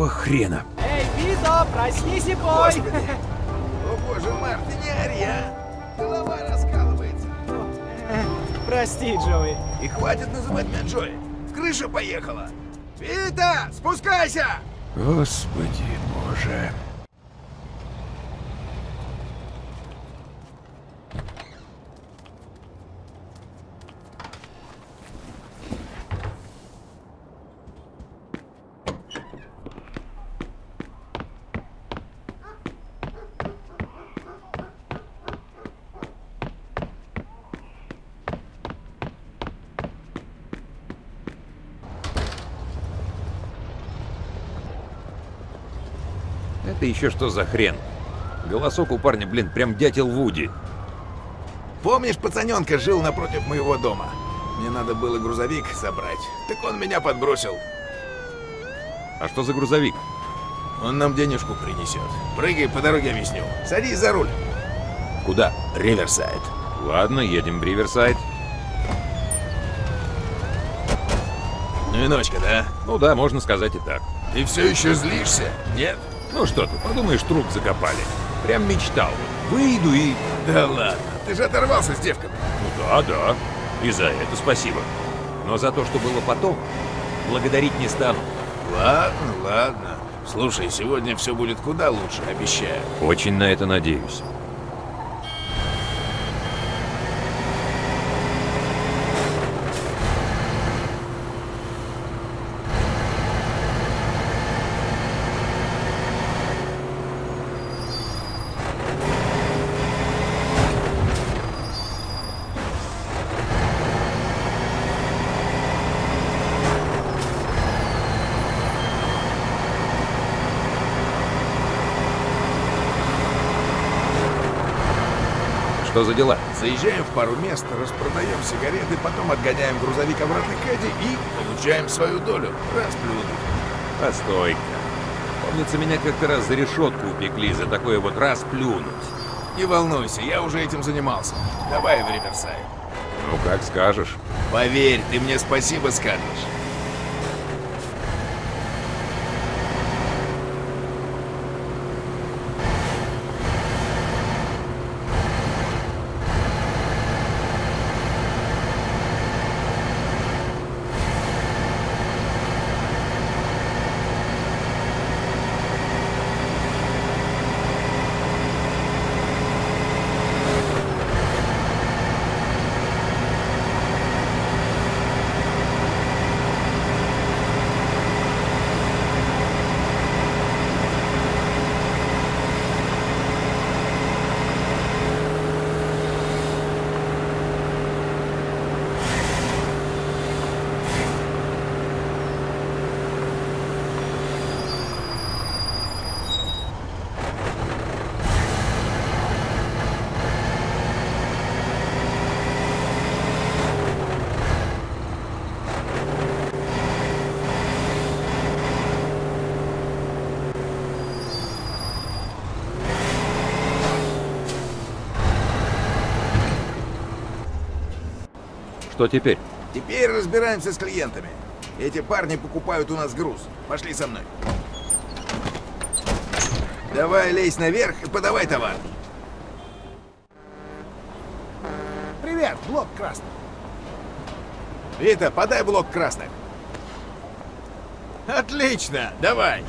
Какого хрена? Эй, Вито, проснись и пой! Господи! О боже, Марти, не ори, а! Голова раскалывается. Прости, Джоуи. И хватит называть меня Джои. Крыша поехала. Вита, спускайся! Господи боже. Это еще что за хрен? Голосок у парня, блин, прям дятел Вуди. Помнишь, пацаненка жил напротив моего дома? Мне надо было грузовик забрать. Так он меня подбросил. А что за грузовик? Он нам денежку принесет. Прыгай, по дороге объясню. Садись за руль. Куда? Риверсайд. Ладно, едем в Риверсайд. Ну и ночка, да? Ну да, можно сказать и так. Ты все еще злишься? Нет? Ну что ты, подумаешь, труп закопали. Прям мечтал. Выйду и... Да ладно, ты же оторвался с девками. Ну да, да. И за это спасибо. Но за то, что было потом, благодарить не стану. Ладно, ладно. Слушай, сегодня все будет куда лучше, обещаю. Очень на это надеюсь. Что за дела? Заезжаем в пару мест, распродаем сигареты, потом отгоняем грузовик обратно к Эдди и получаем свою долю. Расплюнуть. Постой-ка. Помнится, меня как-то раз за решетку упекли за такое вот раз плюнуть. Не волнуйся, я уже этим занимался. Давай в Риверсайд. Ну, как скажешь. Поверь, ты мне спасибо скажешь. Что теперь? Теперь разбираемся с клиентами. Эти парни покупают у нас груз. Пошли со мной. Давай лезь наверх и подавай товар. Привет, блок красный. Вита, подай блок красных. Отлично, давай.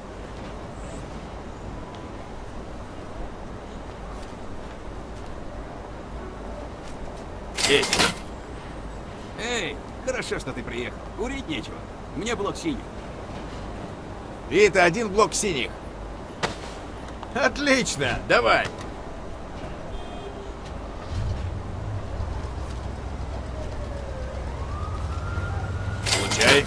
Есть. Эй, хорошо, что ты приехал. Курить нечего. Мне блок синий. Вита, один блок синих. Отлично, давай. Получай.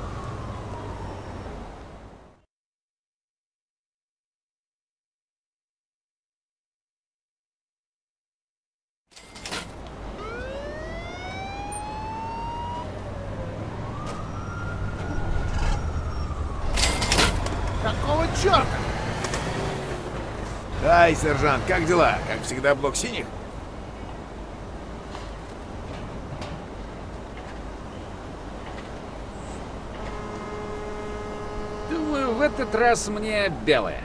Какого черта? Ай, сержант, как дела? Как всегда, блок синих? Думаю, в этот раз мне белое.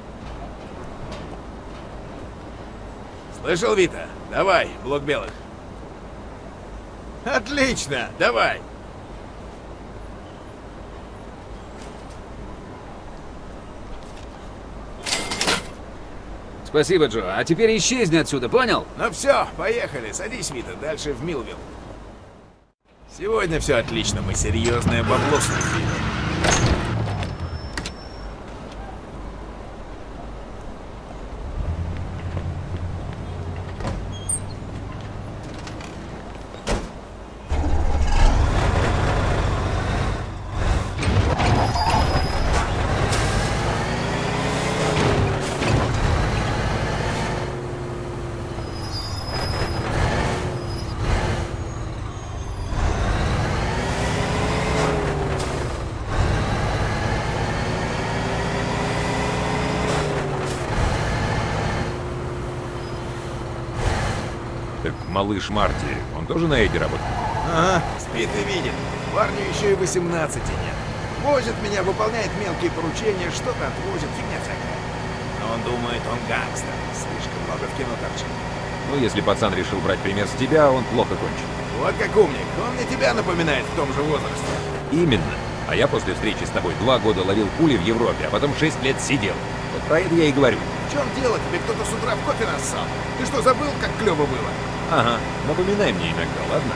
Слышал, Вита? Давай, блок белых. Отлично, давай. Спасибо, Джо. А теперь исчезни отсюда, понял? Ну все, поехали. Садись, Вита, дальше в Милвилл. Сегодня все отлично, мы серьезное бабло слепили. Так малыш Марти, он тоже на Эдди работает? Ага, спит и видит. Парню еще и 18 нет. Возит меня, выполняет мелкие поручения, что-то отвозит, фигня всякая. Но он думает, он гангстер. Слишком много в кино торчит. Ну, если пацан решил брать пример с тебя, он плохо кончит. Вот как умник. Он мне тебя напоминает в том же возрасте. Именно. А я после встречи с тобой 2 года ловил пули в Европе, а потом 6 лет сидел. Вот про это я и говорю. В чем дело? Тебе кто-то с утра в кофе нассал? Ты что, забыл, как клево было? Ага, напоминай мне иногда, ладно?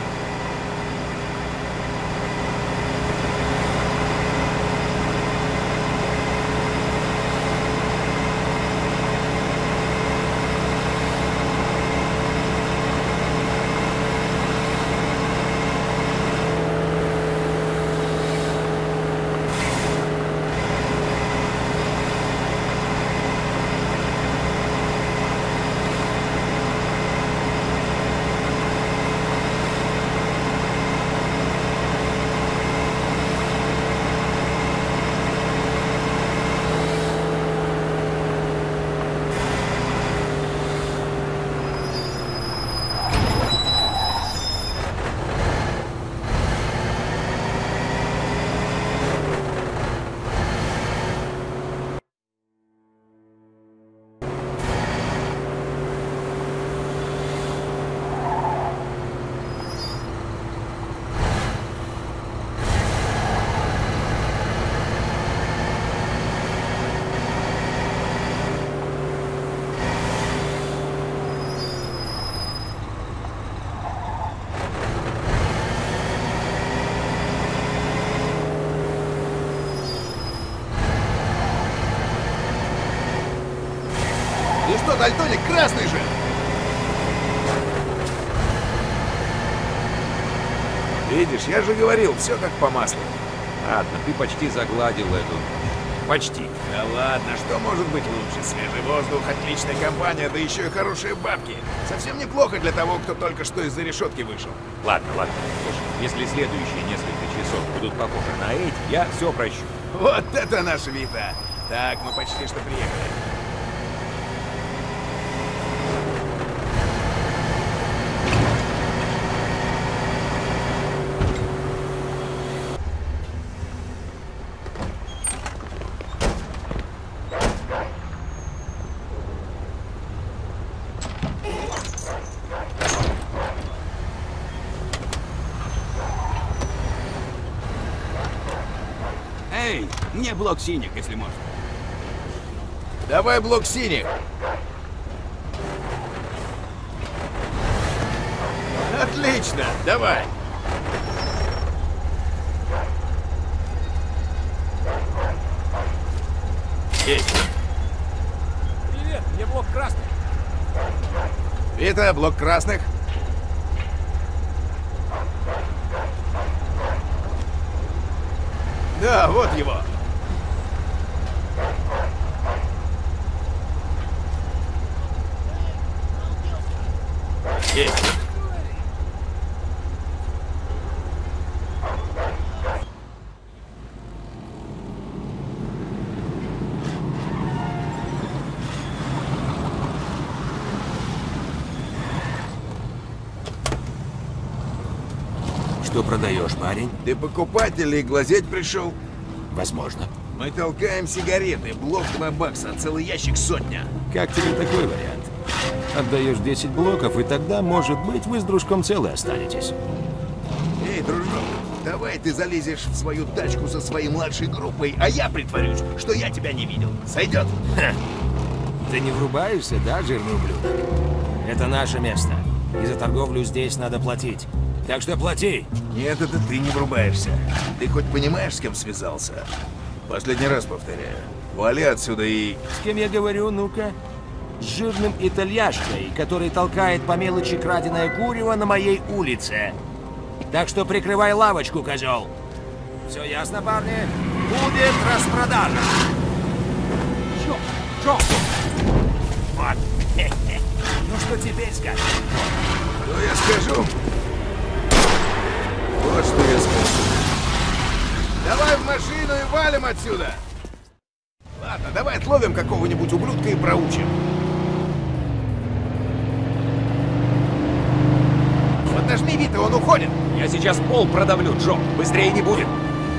Ты что, дальтоник, красный же! Видишь, я же говорил, все как по маслу. Ладно, ты почти загладил эту... Почти. Да ладно, что может быть лучше? Свежий воздух, отличная компания, да еще и хорошие бабки. Совсем неплохо для того, кто только что из-за решетки вышел. Ладно, ладно. Слушай, если следующие несколько часов будут похожи на эти, я все прощу. Вот это наш Вита! Так, мы почти что приехали. Эй, мне блок синих, если можно. Давай блок синих. Отлично, давай. Есть. Привет, мне блок красный. Вита, блок красных. Да, вот его. Есть. Что продаешь, парень? Ты покупатель и глазеть пришел? Возможно. Мы толкаем сигареты, блок 2 бакса, целый ящик сотня. Как тебе такой вариант? Отдаешь 10 блоков, и тогда, может быть, вы с дружком целы останетесь. Эй, дружок, давай ты залезешь в свою тачку со своей младшей группой, а я притворюсь, что я тебя не видел. Сойдет? Ха. Ты не врубаешься, да, жирный ублюдок? Это наше место. И за торговлю здесь надо платить. Так что плати. Нет, это ты не врубаешься. Ты хоть понимаешь, с кем связался? Последний раз повторяю. Вали отсюда и... С кем я говорю, ну-ка? С жирным итальяшкой, который толкает по мелочи краденое курево на моей улице. Так что прикрывай лавочку, козел. Все ясно, парни? Будет распродажа. Джо! Вот. Ну что теперь скажешь? Что я скажу? Вот что я скажу. Давай в машину и валим отсюда! Ладно, давай отловим какого-нибудь ублюдка и проучим. Подожми, Вита, он уходит! Я сейчас пол продавлю, Джо. Быстрее не будет.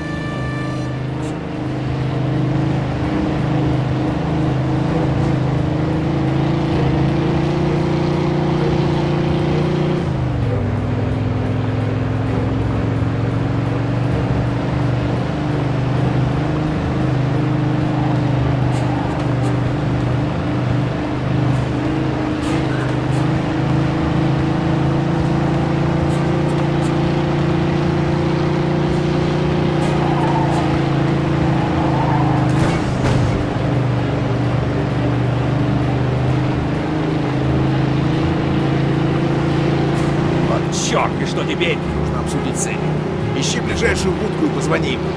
Черт, и что теперь? Нужно обсудить цели. Ищи ближайшую будку и позвони ему.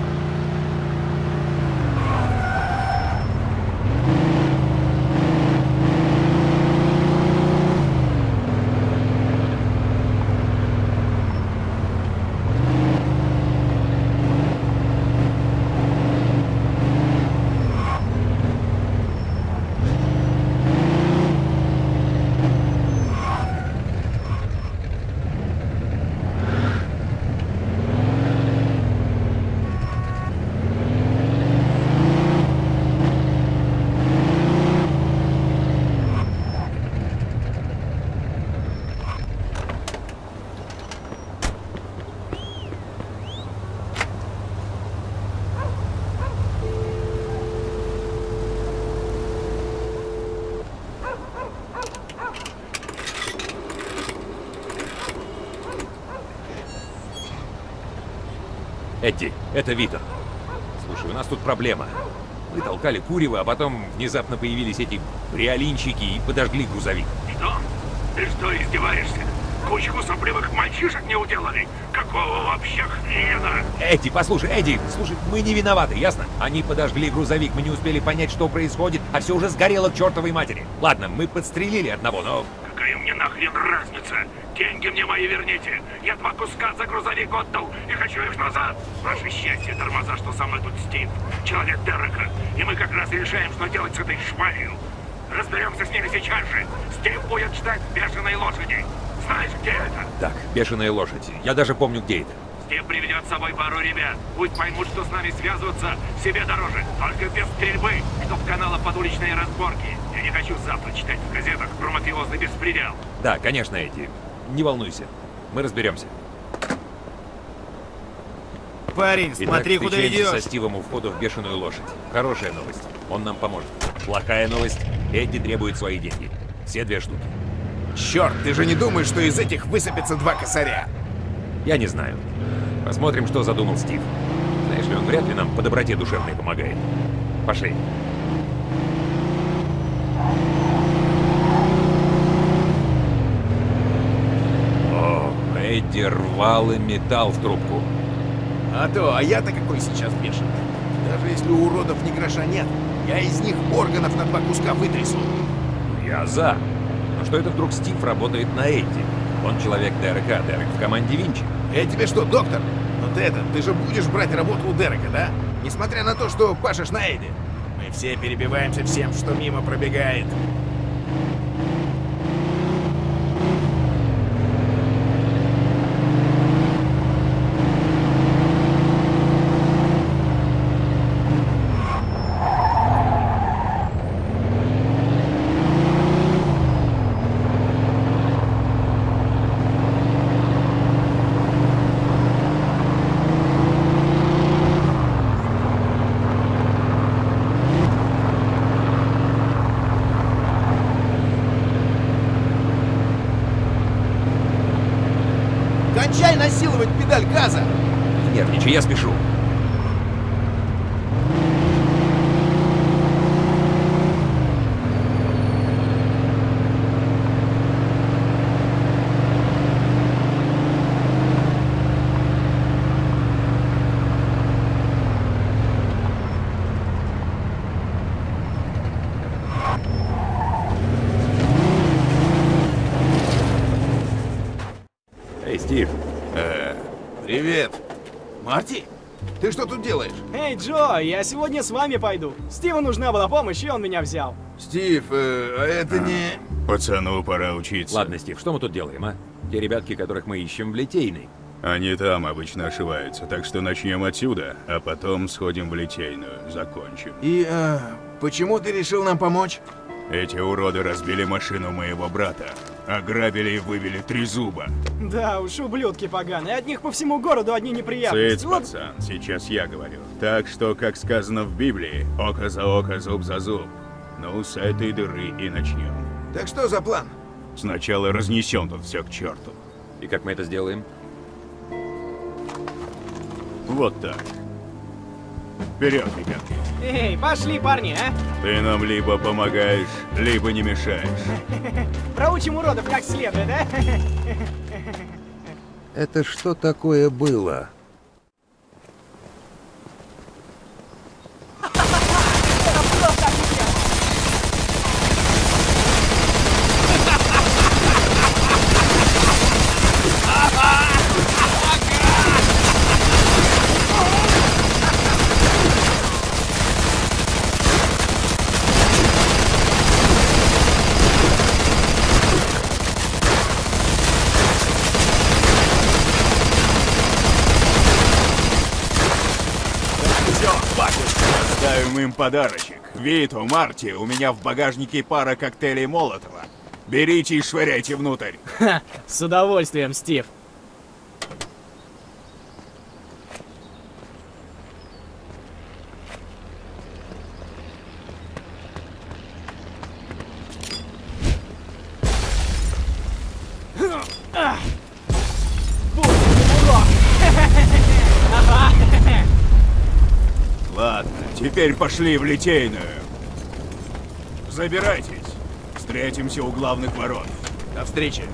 Эдди, это Витер. Слушай, у нас тут проблема. Мы толкали курево, а потом внезапно появились эти бриолинчики и подожгли грузовик. Что? Ты что, издеваешься? Кучку сопливых мальчишек не уделали? Какого вообще хрена? Эдди, послушай, Эдди, слушай, мы не виноваты, ясно? Они подожгли грузовик, мы не успели понять, что происходит, а все уже сгорело к чертовой матери. Ладно, мы подстрелили одного, но... Какая мне нахрен разница? Деньги мне мои верните. Я 2 куска за грузовик отдал и хочу их назад. Ваше счастье, тормоза, что со мной тут Стив, человек Дерека. И мы как раз решаем, что делать с этой швалью. Разберемся с ними сейчас же. Стив будет ждать бешеной лошади. Знаешь, где это? Так, бешеная лошадь. Я даже помню, где это. Стив приведет с собой пару ребят. Пусть поймут, что с нами связываться себе дороже. Только без стрельбы, чтоб канала под уличные разборки. Я не хочу завтра читать в газетах про мафиозный беспредел. Да, конечно, Эдди. Не волнуйся. Мы разберемся. Парень, Итак, смотри, куда встречаемся со идешь. Стивом у входа в бешеную лошадь. Хорошая новость. Он нам поможет. Плохая новость. Эдди требует свои деньги. Все 2 штуки. Черт, ты же не думаешь, что из этих высыпется 2 косаря? Я не знаю. Посмотрим, что задумал Стив. Знаешь ли, он вряд ли нам по доброте душевной помогает. Пошли. О, Эдди рвал и металл в трубку. А я-то какой сейчас бешеный. Даже если у уродов ни гроша нет, я из них органов на 2 куска вытрясу. Я за. Но что это вдруг Стив работает на Эдди? Он человек ДРК, Дерек в команде Винчи. Я тебе что, доктор? Ну ты же будешь брать работу у Дерека, да? Несмотря на то, что пашешь на Эдди. Мы все перебиваемся всем, что мимо пробегает. педаль газа! Не нервничай, я спешу. Эй, Стив. Привет. Марти? Ты что тут делаешь? Эй, Джо, я сегодня с вами пойду. Стиву нужна была помощь, и он меня взял. Стив, а это не... Пацану пора учиться. Ладно, Стив, что мы тут делаем, а? Те ребятки, которых мы ищем в Литейной. Они там обычно ошиваются, так что начнем отсюда, а потом сходим в Литейную, закончим. И, почему ты решил нам помочь? Эти уроды разбили машину моего брата, ограбили и вывели 3 зуба. Да уж, ублюдки поганые. От них по всему городу одни неприятности. Цыц, Вот пацан, сейчас я говорю. Так что, как сказано в Библии, око за око, зуб за зуб. Ну, с этой дыры и начнем. Так что за план? Сначала разнесем тут все к черту. И как мы это сделаем? Вот так. Вперед, ребятки. Эй, пошли, парни, а? Ты нам либо помогаешь, либо не мешаешь. Проучим уродов как следует, а? Это что такое было? Ставим им подарочек. Вито, Марти, у меня в багажнике пара коктейлей Молотова. Берите и швыряйте внутрь. С удовольствием, Стив. Ладно, теперь пошли в Литейную. Забирайтесь. Встретимся у главных ворот. До встречи.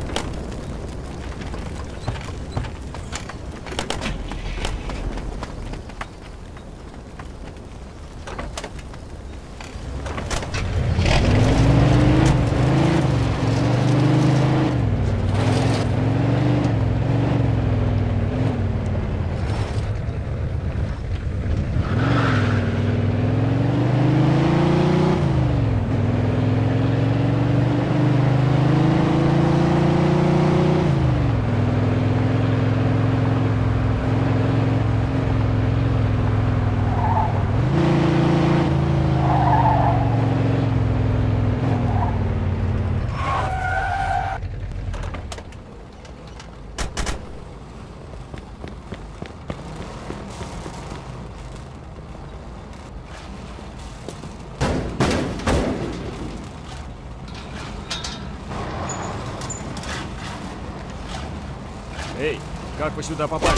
Эй, как вы сюда попали?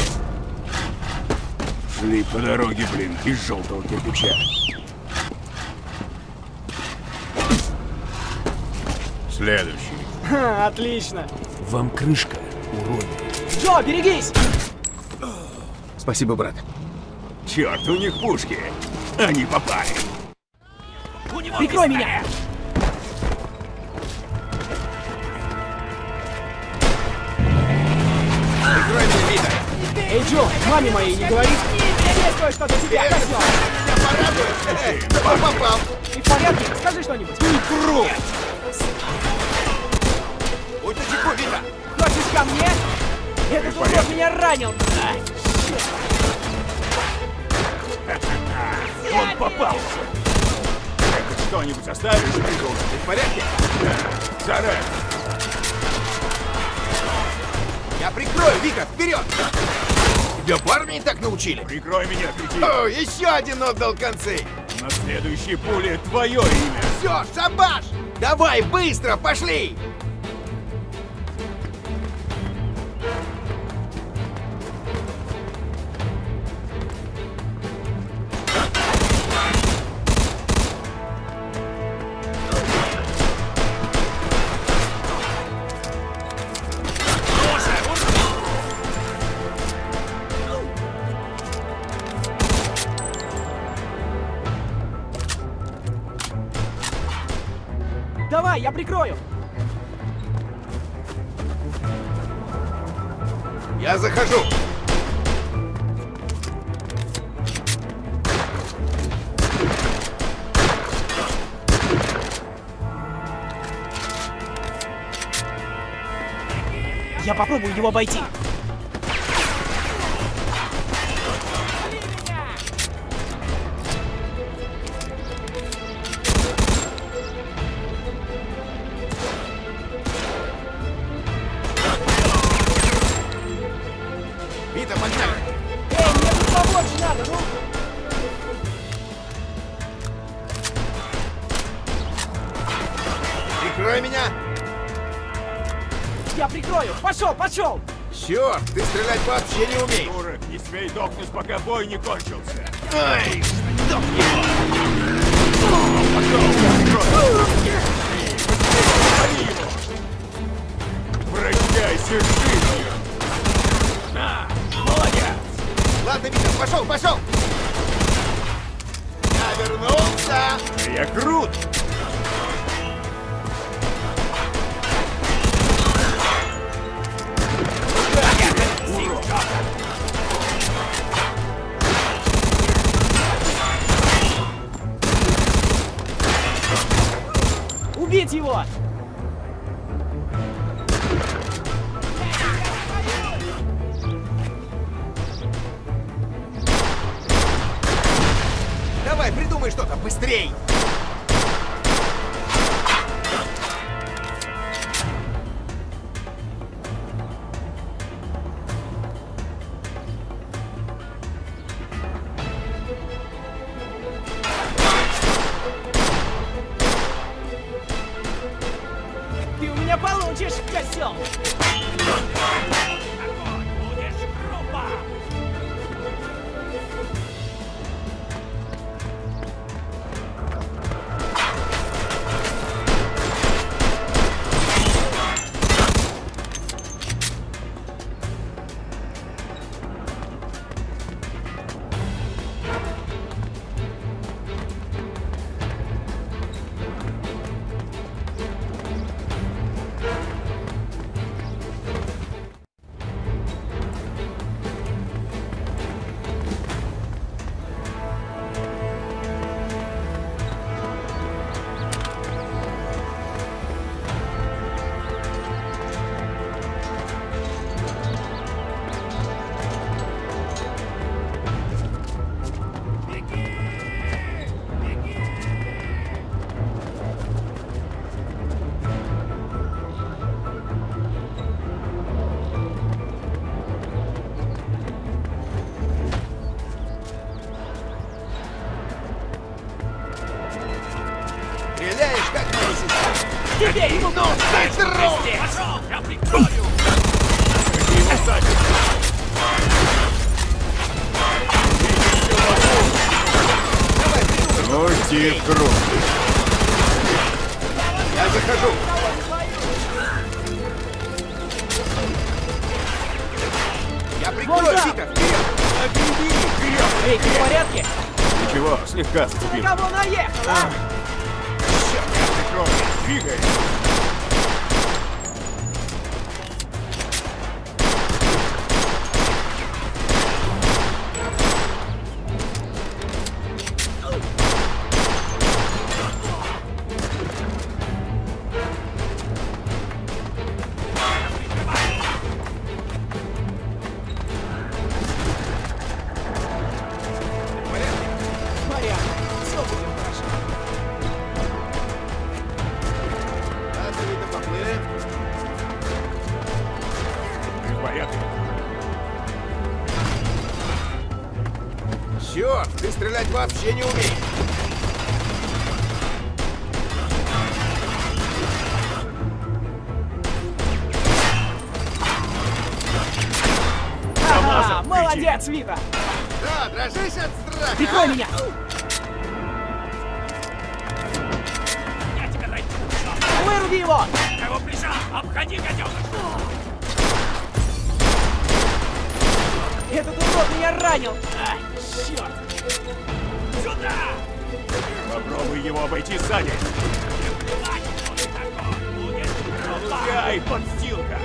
Шли по дороге, блин, из желтого кирпича. Следующий. Ха, отлично. Вам крышка, уроды. Джо, берегись! Спасибо, брат. Черт, у них пушки. Они попали. Прикрой меня! Прикрой меня, Вита. Эй, Джо, маме моей не говори. Есть кое-что для тебя, козёл. Меня порадуешь? Кто попал? Ты в порядке? Скажи что-нибудь. Круг! Утечеку, Вита. Хочешь ко мне? Этот урод меня ранил. Он попался. Ты что-нибудь оставишь, придурок? Ты в порядке? Зарай. Я прикрою, Вика, вперед! Тебя в армии так научили? Прикрой меня, кретин. О, еще один отдал концы! На следующей пуле твое имя. Все, шабаш! Давай, быстро, пошли! Давай, я прикрою. Я захожу. Я попробую его обойти. Вита, погнали. Эй, мне тут побольше надо, ну! Прикрой меня. Я прикрою! Пошел, пошел! Черт, ты стрелять вообще не умеешь. Дурак, не смей дохнуть, пока бой не кончился. Ай, Прощайся с жизнью. На, молодец. ладно, Вита, пошел, пошел. Я вернулся. Я крут. Убить его! Давай, придумай что-то быстрей. Ты у меня получишь, козел! Стреляешь, как моя сестра. Теперь! Ну, ты дрон! Пошел, я прикрою. Какие его сзади. Ну, тип крут. Я захожу. Я прикрою, Вон там. Вита, вперед! Эй, ты в порядке? Ничего, слегка зацепил. На кого наехал, а? Черт, я прикрою. Двигай. Порядок. Все будет хорошо. Ладно, Вита, поплыли. Ты в порядке? Черт, ты стрелять вообще не умеешь. Ага, молодец, Вита! Да, дрожишь от страха. Прикрой меня! Я тебя найду. Выруби его! Кого прижал? Обходи, гаденыш. Этот урод меня ранил! Ай, черт! Сюда! Попробуй его обойти сзади. Плевать, кто ты Ай, подстилка!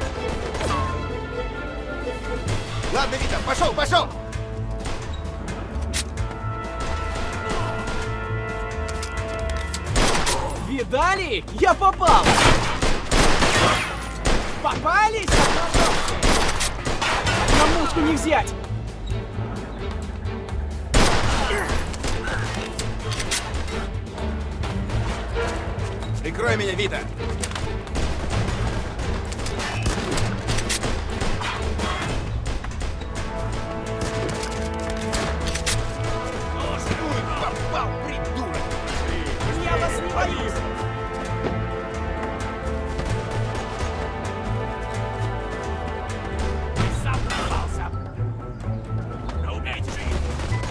Ладно, Вита, пошел, пошел! Видали? Я попал! Попались? На мушку не взять! Прикрой меня, Вита! Попал, придурок! Я вас не боюсь! Сам попался. Да убейте же их.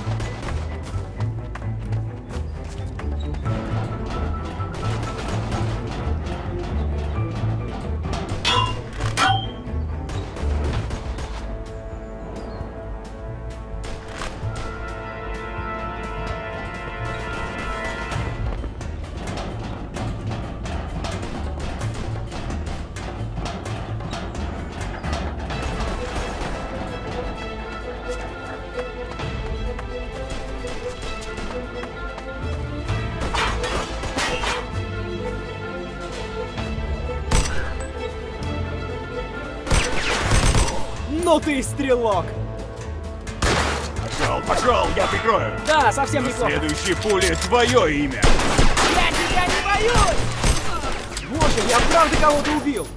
Ну ты и стрелок! Пошел, пошел, я прикрою. Да, совсем неплохо. Следующей пули твое имя. Я тебя не боюсь! Боже, я правда кого-то убил!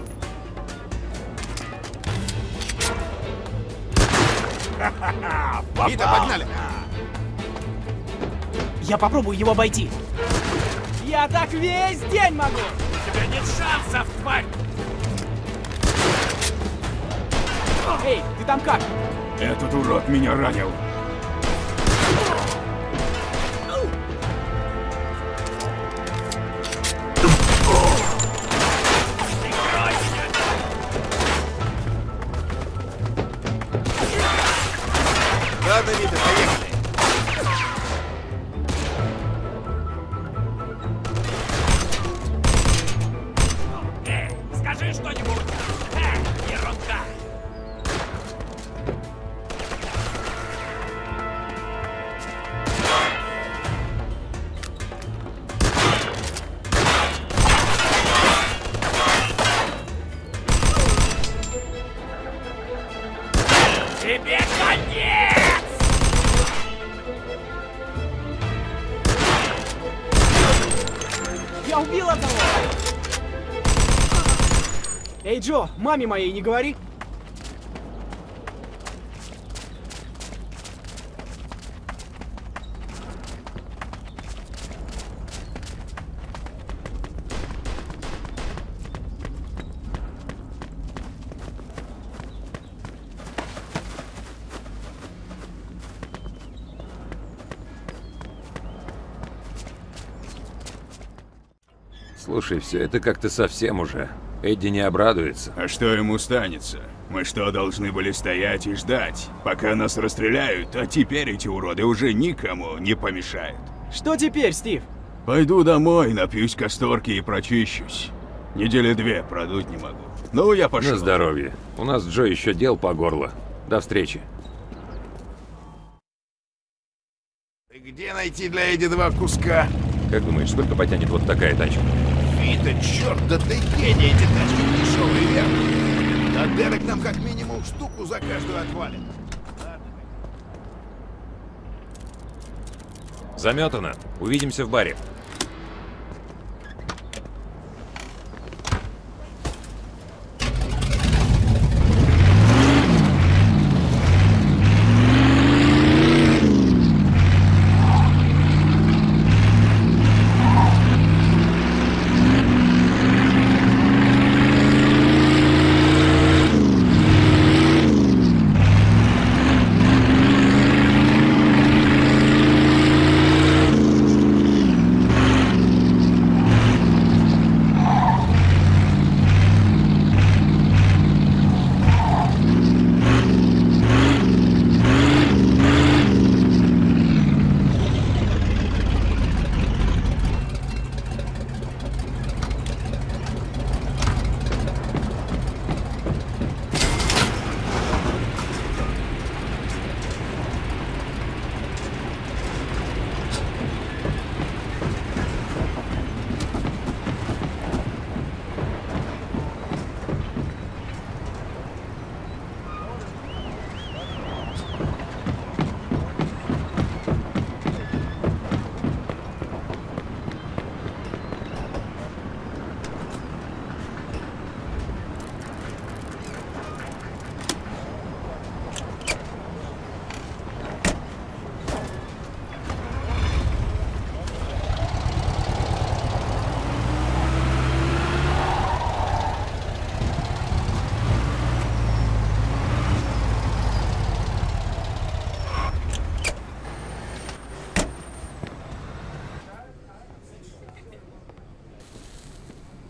Вита, погнали! Я попробую его обойти. Я так весь день могу! У тебя нет шансов, тварь! Эй, ты там как? Этот урод меня ранил. Ладно, Вита, поехали! Скажи что-нибудь! Ерунда! Тебе конец! Я убил одного! Эй, Джо, маме моей не говори! Слушай, все это как-то совсем уже. Эдди не обрадуется. А что ему станется? Мы что, должны были стоять и ждать, пока нас расстреляют, а теперь эти уроды уже никому не помешают. Что теперь, Стив? Пойду домой, напьюсь касторки и прочищусь. Недели 2 продуть не могу. Ну, я пошел. На здоровье. У нас с Джо еще дел по горло. До встречи. Где найти для Эдди 2 куска? Как думаешь, сколько потянет вот такая тачка? Вита, черт, да ты гений, эти тачки дешевые, верно? Да Дерек нам как минимум штуку за каждую отвалит. Заметано. Увидимся в баре.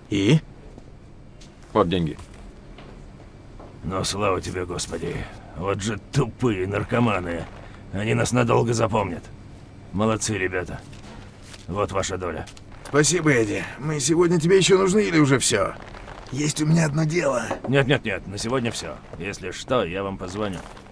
И? Вот деньги. Ну, слава тебе, Господи. Вот же тупые наркоманы. Они нас надолго запомнят. Молодцы, ребята. Вот ваша доля. Спасибо, Эдди. Мы сегодня тебе еще нужны или уже все? Есть у меня одно дело. Нет, на сегодня все. Если что, я вам позвоню.